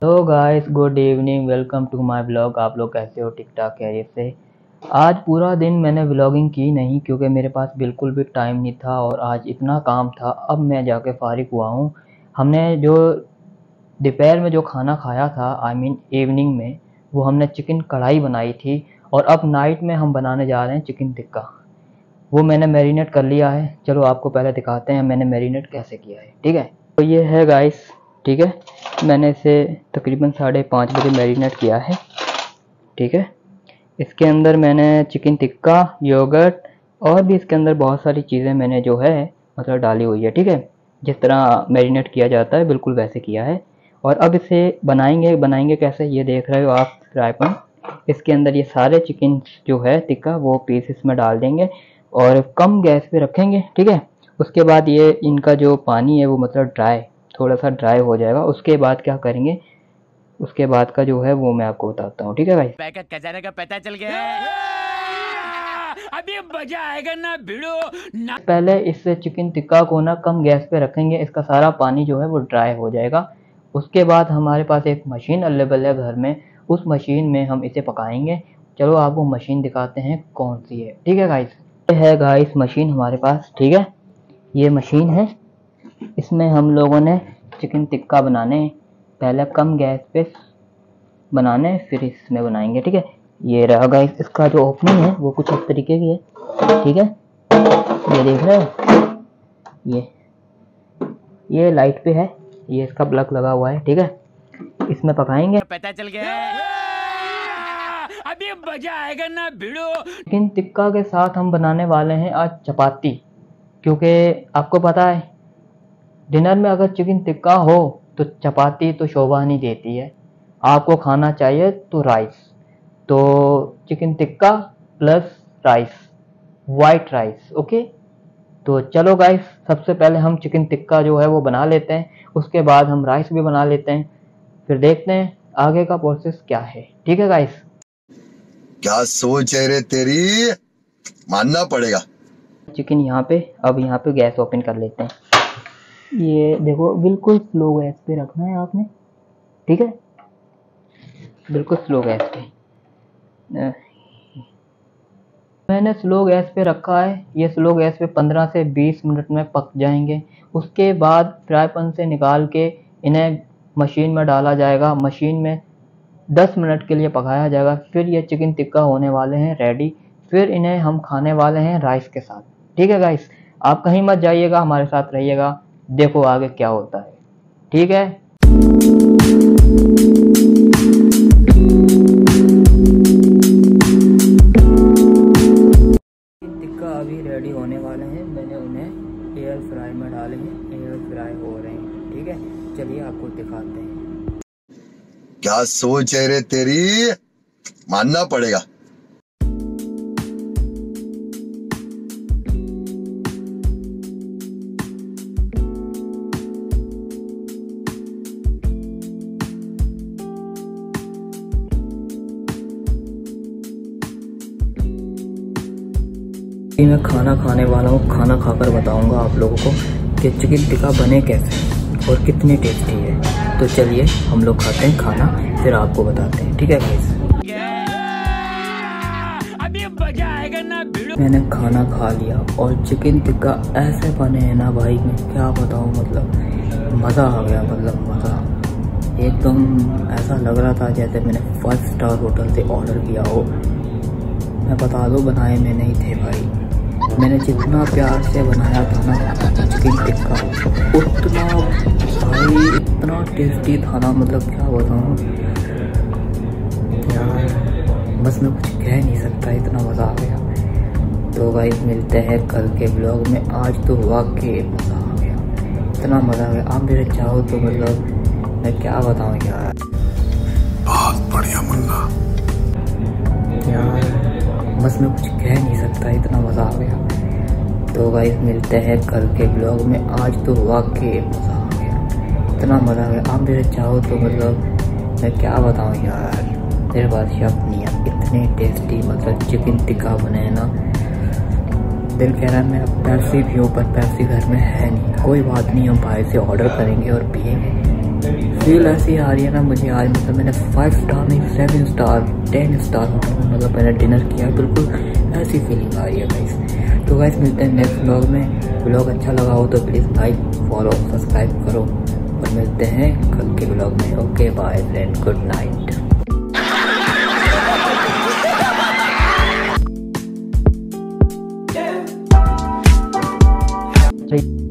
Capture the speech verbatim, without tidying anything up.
Hello guys, good evening, welcome to my blog. आप लोग कैसे हो? ठीक ठाक खैरियत से। आज पूरा दिन मैंने व्लॉगिंग की नहीं क्योंकि मेरे पास बिल्कुल भी टाइम नहीं था और आज इतना काम था। अब मैं जाके फारिग हुआ हूँ। हमने जो दोपहर में जो खाना खाया था, आई मीन इवनिंग में, वो हमने चिकन कढ़ाई बनाई थी और अब नाइट में हम बनाने जा रहे हैं चिकन टिक्का। वो मैंने मैरिनेट कर लिया है। चलो आपको पहले दिखाते हैं मैंने मैरिनेट कैसे किया है। ठीक है, तो ये है गाइस। ठीक है, मैंने इसे तकरीबन साढ़े पाँच बजे मैरिनेट किया है। ठीक है, इसके अंदर मैंने चिकन टिक्का, योगर्ट और भी इसके अंदर बहुत सारी चीज़ें मैंने जो है मतलब डाली हुई है। ठीक है, जिस तरह मैरिनेट किया जाता है बिल्कुल वैसे किया है। और अब इसे बनाएंगे बनाएंगे कैसे, ये देख रहे हो आप फ्राई पैन। इसके अंदर ये सारे चिकन जो है टिक्का वो पीस इसमें डाल देंगे और कम गैस पे रखेंगे। ठीक है, उसके बाद ये इनका जो पानी है वो मतलब ड्राई, थोड़ा सा ड्राई हो जाएगा। उसके बाद क्या करेंगे, उसके बाद का जो है वो मैं आपको बताता हूँ। ठीक है भाई, खजाने का पता चल गया अभी मजा आएगा ना भिड़ो ना। पहले इस चिकन टिक्का को ना कम गैस पे रखेंगे, इसका सारा पानी जो है वो ड्राई हो जाएगा। उसके बाद हमारे पास एक मशीन अवेलेबल है घर में, उस मशीन में हम इसे पकाएंगे। चलो आपको मशीन दिखाते हैं कौन सी है। ठीक है गाइस, ये है गाइस मशीन हमारे पास। ठीक है, ये मशीन है, इसमें हम लोगों ने चिकन टिक्का बनाने पहले कम गैस पे बनाने, फिर इसमें बनाएंगे। ठीक है, ये रहा गाइस, इसका जो ओपनिंग है वो कुछ इस तरीके की है। ठीक है, ये देख रहे हो, ये ये लाइट पे है, ये इसका प्लग लगा हुआ है। ठीक है, इसमें पकाएंगे। पता चल गया अभी मजा आएगा ना भिड़ो। चिकन टिक्का के साथ हम बनाने वाले हैं आज चपाती, क्योंकि आपको पता है डिनर में अगर चिकन टिक्का हो तो चपाती तो शोभा नहीं देती है, आपको खाना चाहिए तो राइस। तो chicken tikka plus rice, white rice. Okay, तो चलो गाइस, सबसे पहले हम चिकन टिक्का जो है वो बना लेते हैं, उसके बाद हम राइस भी बना लेते हैं, फिर देखते हैं आगे का प्रोसेस क्या है। ठीक है गाइस, क्या सोच है रे तेरी, मानना पड़ेगा। चिकन यहाँ पे, अब यहाँ पे गैस ओपन कर लेते हैं। ये देखो, बिल्कुल स्लो गैस पे रखना है आपने। ठीक है, बिल्कुल स्लो गैस पे मैंने स्लो गैस पे रखा है। ये स्लो गैस पे पंद्रह से बीस मिनट में पक जाएंगे। उसके बाद फ्राई पैन से निकाल के इन्हें मशीन में डाला जाएगा, मशीन में दस मिनट के लिए पकाया जाएगा। फिर ये चिकन टिक्का होने वाले हैं रेडी, फिर इन्हें हम खाने वाले हैं राइस के साथ। ठीक है गाइस, आप कहीं मत जाइएगा, हमारे साथ रहिएगा, देखो आगे क्या होता है। ठीक है, टिक्का अभी रेडी होने वाले हैं, मैंने उन्हें एयर फ्राई में डाले हैं, एयर फ्राई हो रहे हैं। ठीक है, चलिए आपको दिखाते हैं। क्या सोच है रे तेरी, मानना पड़ेगा। मैं खाना खाने वाला हूँ, खाना खाकर बताऊंगा आप लोगों को कि चिकन टिक्का बने कैसे और कितनी टेस्टी है। तो चलिए हम लोग खाते हैं खाना, फिर आपको बताते हैं। ठीक है गाइस, अभी मजा आएगा ना भिड़ो। मैंने खाना खा लिया और चिकन टिक्का ऐसे बने हैं ना भाई, मैं क्या बताऊँ, मतलब मज़ा आ गया, मतलब मज़ा एकदम ऐसा लग रहा था जैसे मैंने फाइव स्टार होटल से ऑर्डर किया हो। मैं बता दो, बनाए में नहीं थे भाई, मैंने जितना प्यार से बनाया था ना चिकन टिक्का, उतना भाई इतना टेस्टी था ना, मतलब क्या बताऊँ यार, बस मैं कुछ कह नहीं सकता, इतना मज़ा आ गया। तो भाई मिलते हैं कल के ब्लॉग में। आज तो वाकई मज़ा आ गया, इतना मज़ा आ गया, आप मेरे चाहो तो मतलब मैं क्या बताऊँ यार, बहुत बढ़िया मुन्ना यार, बस मैं कुछ कह नहीं सकता, इतना मज़ा आ गया। तो गाइस मिलते हैं कल के ब्लॉग में। आज तो वाकई मज़ा आ गया, इतना मज़ा आ गया, आप मेरे चाहो तो मतलब मैं क्या बताऊँ यार, मेरे पास शब्द नहीं है, इतने टेस्टी मतलब चिकन टिक्का बने ना, दिल कह रहा है मैं पैसे भी हूँ पर पैसे घर में है नहीं। कोई बात नहीं, हम बाहर से ऑर्डर करेंगे और पिएंगे। फील ऐसी आ रही है ना मुझे आज, मतलब मैंने फाइव स्टार नहीं सेवन स्टार टेन स्टार मतलब मैंने डिनर किया, बिल्कुल ऐसी फीलिंग आ रही है गाइस। तो गाइस मिलते हैं नेक्स्ट व्लॉग में। व्लॉग अच्छा लगा हो तो प्लीज़ लाइक फॉलो सब्सक्राइब करो और मिलते हैं कल के व्लॉग में। Okay bye friend, good night.